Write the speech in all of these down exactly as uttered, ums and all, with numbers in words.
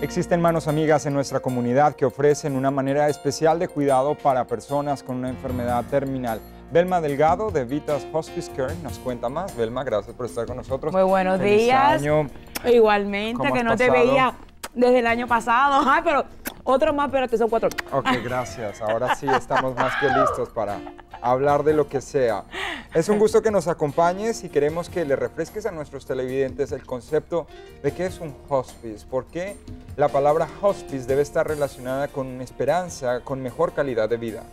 Existen manos amigas en nuestra comunidad que ofrecen una manera especial de cuidado para personas con una enfermedad terminal. Velma Delgado de Vitas Hospice Care nos cuenta más. Velma, gracias por estar con nosotros. Muy buenos Feliz días. año. Igualmente, que no pasado? te veía desde el año pasado. Ay, pero otro más, pero que son cuatro. Ok, gracias. Ahora sí estamos más que listos para hablar de lo que sea. Es un gusto que nos acompañes y queremos que le refresques a nuestros televidentes el concepto de qué es un hospice. ¿Por qué la palabra hospice debe estar relacionada con esperanza, con mejor calidad de vida?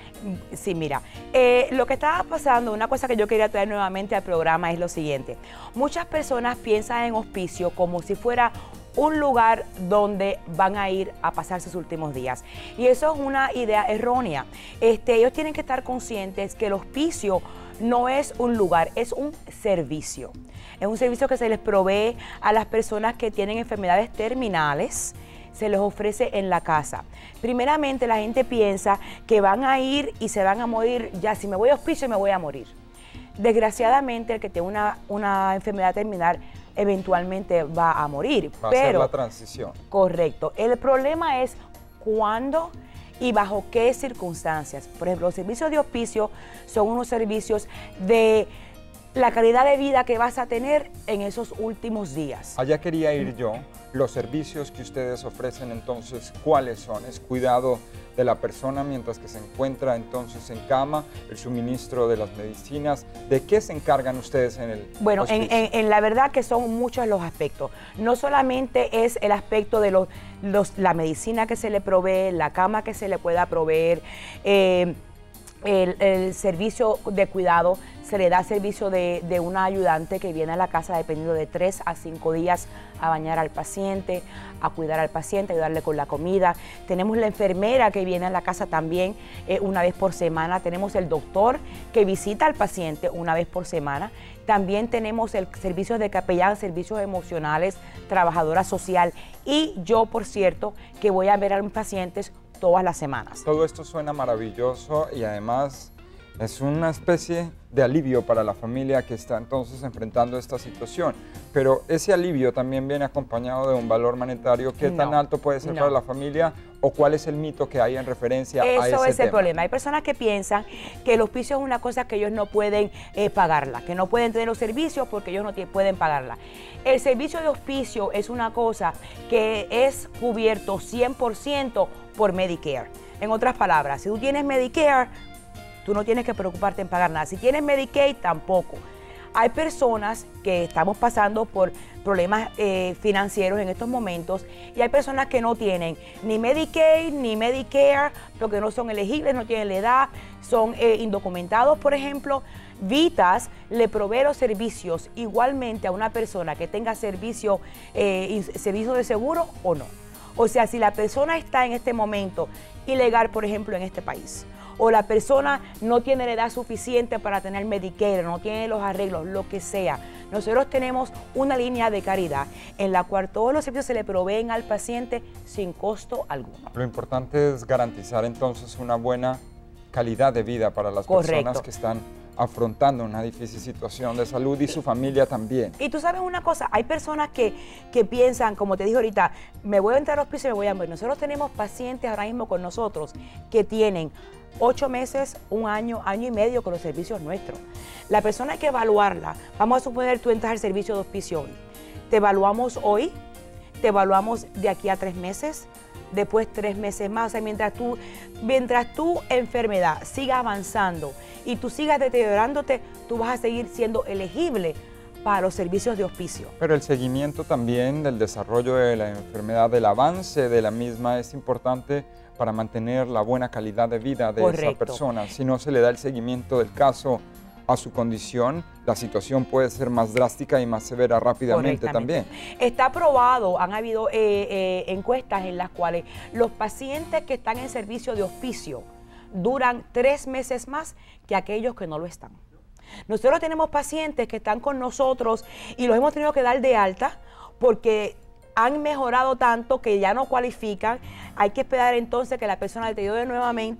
Sí, mira, eh, lo que estaba pasando, una cosa que yo quería traer nuevamente al programa es lo siguiente. Muchas personas piensan en hospicio como si fuera un lugar donde van a ir a pasar sus últimos días. Y eso es una idea errónea. Este, ellos tienen que estar conscientes que el hospicio no es un lugar, es un servicio. Es un servicio que se les provee a las personas que tienen enfermedades terminales, se les ofrece en la casa. Primeramente, la gente piensa que van a ir y se van a morir, ya si me voy a hospicio me voy a morir. Desgraciadamente, el que tiene una, una enfermedad terminal eventualmente va a morir. Va pero, a ser la transición. Correcto. El problema es cuándo y bajo qué circunstancias. Por ejemplo, los servicios de hospicio son unos servicios de la calidad de vida que vas a tener en esos últimos días. Allá quería ir yo. Los servicios que ustedes ofrecen entonces, ¿cuáles son? Es cuidado de la persona mientras que se encuentra entonces en cama, el suministro de las medicinas. ¿De qué se encargan ustedes en el Bueno, en, en, en la verdad que son muchos los aspectos. No solamente es el aspecto de los, los, la medicina que se le provee, la cama que se le pueda proveer, eh, el, el servicio de cuidado, se le da servicio de, de una ayudante que viene a la casa dependiendo de tres a cinco días a bañar al paciente, a cuidar al paciente, ayudarle con la comida. Tenemos la enfermera que viene a la casa también eh, una vez por semana. Tenemos el doctor que visita al paciente una vez por semana. También tenemos el servicio de capellán, servicios emocionales, trabajadora social. Y yo, por cierto, que voy a ver a mis pacientes todas las semanas. Todo esto suena maravilloso y además es una especie de alivio para la familia que está entonces enfrentando esta situación. Pero ese alivio también viene acompañado de un valor monetario. ¿Qué no, tan alto puede ser no. para la familia? ¿O cuál es el mito que hay en referencia Eso a ese tema? Eso es el problema. Hay personas que piensan que el hospicio es una cosa que ellos no pueden eh, pagarla, que no pueden tener los servicios porque ellos no pueden pagarla. El servicio de hospicio es una cosa que es cubierto cien por ciento por Medicare. En otras palabras, si tú tienes Medicare, tú no tienes que preocuparte en pagar nada. Si tienes Medicaid, tampoco. Hay personas que estamos pasando por problemas eh, financieros en estos momentos y hay personas que no tienen ni Medicaid ni Medicare porque no son elegibles, no tienen la edad, son eh, indocumentados, por ejemplo. Vitas le provee los servicios igualmente a una persona que tenga servicio, eh, servicio de seguro o no. O sea, si la persona está en este momento ilegal, por ejemplo, en este país, o la persona no tiene la edad suficiente para tener Medicare, no tiene los arreglos, lo que sea. Nosotros tenemos una línea de caridad en la cual todos los servicios se le proveen al paciente sin costo alguno. Lo importante es garantizar entonces una buena calidad de vida para las Correcto. personas que están afrontando una difícil situación de salud y su familia también. Y tú sabes una cosa, hay personas que, que piensan, como te dije ahorita, me voy a entrar al hospicio y me voy a morir. Nosotros tenemos pacientes ahora mismo con nosotros que tienen ocho meses, un año, año y medio con los servicios nuestros. La persona hay que evaluarla. Vamos a suponer tú entras al servicio de hospicio. Te evaluamos hoy, te evaluamos de aquí a tres meses, después tres meses más. O sea, mientras tú, mientras tu enfermedad siga avanzando y tú sigas deteriorándote, tú vas a seguir siendo elegible para los servicios de hospicio. Pero el seguimiento también del desarrollo de la enfermedad, del avance de la misma es importante para mantener la buena calidad de vida de Correcto. esa persona. Si no se le da el seguimiento del caso a su condición, la situación puede ser más drástica y más severa rápidamente también. Está probado, han habido eh, eh, encuestas en las cuales los pacientes que están en servicio de hospicio duran tres meses más que aquellos que no lo están. Nosotros tenemos pacientes que están con nosotros y los hemos tenido que dar de alta porque han mejorado tanto que ya no cualifican. Hay que esperar entonces que la persona deteriore nuevamente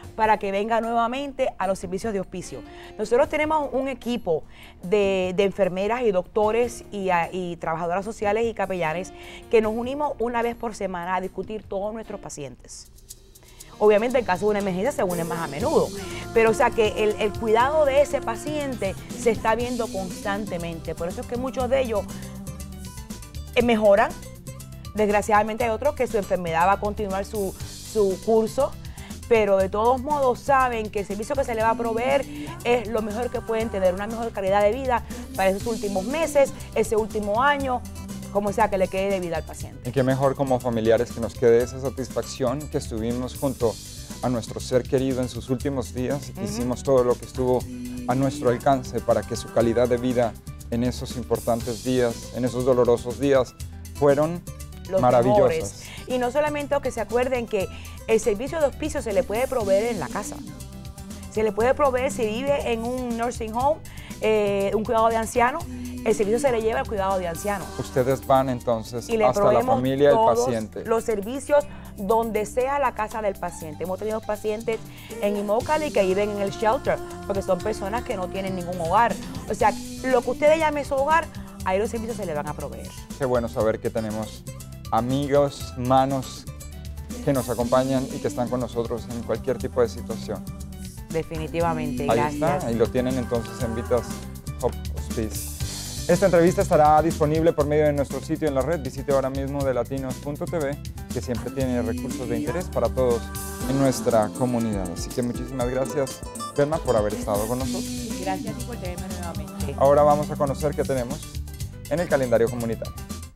para que venga nuevamente a los servicios de hospicio. Nosotros tenemos un equipo de, de enfermeras y doctores y, a, y trabajadoras sociales y capellanes que nos unimos una vez por semana a discutir todos nuestros pacientes. Obviamente en caso de una emergencia se unen más a menudo, pero o sea que el, el cuidado de ese paciente se está viendo constantemente. Por eso es que muchos de ellos mejoran. Desgraciadamente hay otros que su enfermedad va a continuar su, su curso, pero de todos modos saben que el servicio que se le va a proveer es lo mejor que pueden tener, una mejor calidad de vida para esos últimos meses, ese último año, como sea que le quede de vida al paciente. Y qué mejor como familiares que nos quede esa satisfacción que estuvimos junto a nuestro ser querido en sus últimos días y que uh-huh. hicimos todo lo que estuvo a nuestro alcance para que su calidad de vida en esos importantes días, en esos dolorosos días, fueron los maravillosas. Mejores. Y no solamente que se acuerden que el servicio de hospicio se le puede proveer en la casa. Se le puede proveer si vive en un nursing home, eh, un cuidado de ancianos, el servicio se le lleva al cuidado de ancianos. Ustedes van entonces y le hasta la familia del paciente. Los servicios donde sea la casa del paciente. Hemos tenido pacientes en Immokalee que viven en el shelter, porque son personas que no tienen ningún hogar. O sea, lo que ustedes llamen su hogar, ahí los servicios se le van a proveer. Qué bueno saber que tenemos amigos, manos que nos acompañan y que están con nosotros en cualquier tipo de situación. Definitivamente, ahí gracias. Está, ahí lo tienen entonces en Vitas Hope Hospice. Esta entrevista estará disponible por medio de nuestro sitio en la red. Visite ahora mismo de latinos punto t v, que siempre tiene recursos de interés para todos en nuestra comunidad. Así que muchísimas gracias, Belma, por haber estado con nosotros. Gracias por tenerme nuevamente. Ahora vamos a conocer qué tenemos en el calendario comunitario.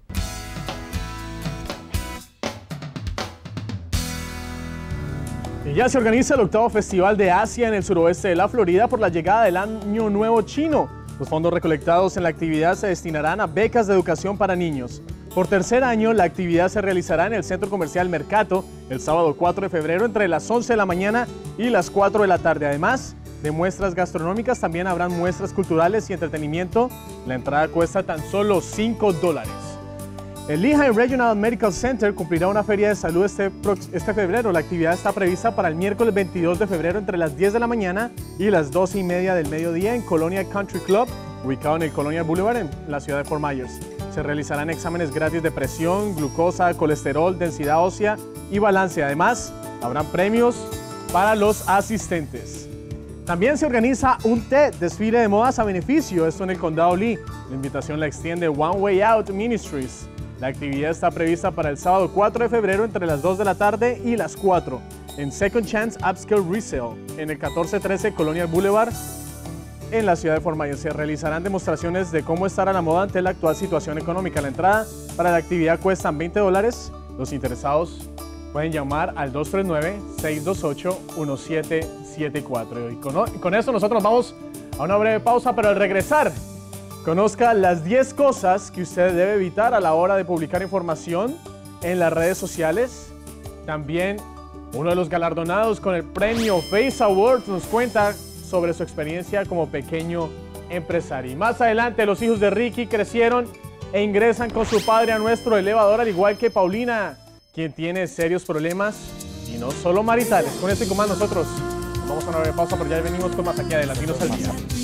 Y ya se organiza el octavo Festival de Asia en el suroeste de la Florida por la llegada del Año Nuevo Chino. Los fondos recolectados en la actividad se destinarán a becas de educación para niños. Por tercer año, la actividad se realizará en el Centro Comercial Mercato el sábado cuatro de febrero entre las once de la mañana y las cuatro de la tarde. Además de muestras gastronómicas, también habrán muestras culturales y entretenimiento. La entrada cuesta tan solo cinco dólares. El Lehigh Regional Medical Center cumplirá una feria de salud este, este febrero. La actividad está prevista para el miércoles veintidós de febrero entre las diez de la mañana y las doce y media del mediodía en Colonia Country Club, ubicado en el Colonial Boulevard en la ciudad de Fort Myers. Se realizarán exámenes gratis de presión, glucosa, colesterol, densidad ósea y balance. Además, habrán premios para los asistentes. También se organiza un T E D, desfile de modas a beneficio, esto en el Condado Lee. La invitación la extiende One Way Out Ministries. La actividad está prevista para el sábado cuatro de febrero entre las dos de la tarde y las cuatro en Second Chance Upscale Resale en el catorce trece Colonial Boulevard en la ciudad de Fort Myers. Se realizarán demostraciones de cómo estar a la moda ante la actual situación económica. La entrada para la actividad cuesta veinte dólares. Los interesados pueden llamar al dos tres nueve, seis dos ocho, uno siete siete cuatro. Y con, y con eso nosotros vamos a una breve pausa, pero al regresar, conozca las diez cosas que usted debe evitar a la hora de publicar información en las redes sociales. También uno de los galardonados con el premio Face Awards nos cuenta sobre su experiencia como pequeño empresario. Y más adelante, los hijos de Ricky crecieron e ingresan con su padre a nuestro elevador, al igual que Paulina, quien tiene serios problemas y no solo maritales. Con esto y con más nosotros vamos a una breve pausa, pero ya venimos con más aquí de Latinos al Día.